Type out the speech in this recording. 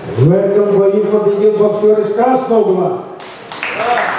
В этом бою победил боксер из красного угла.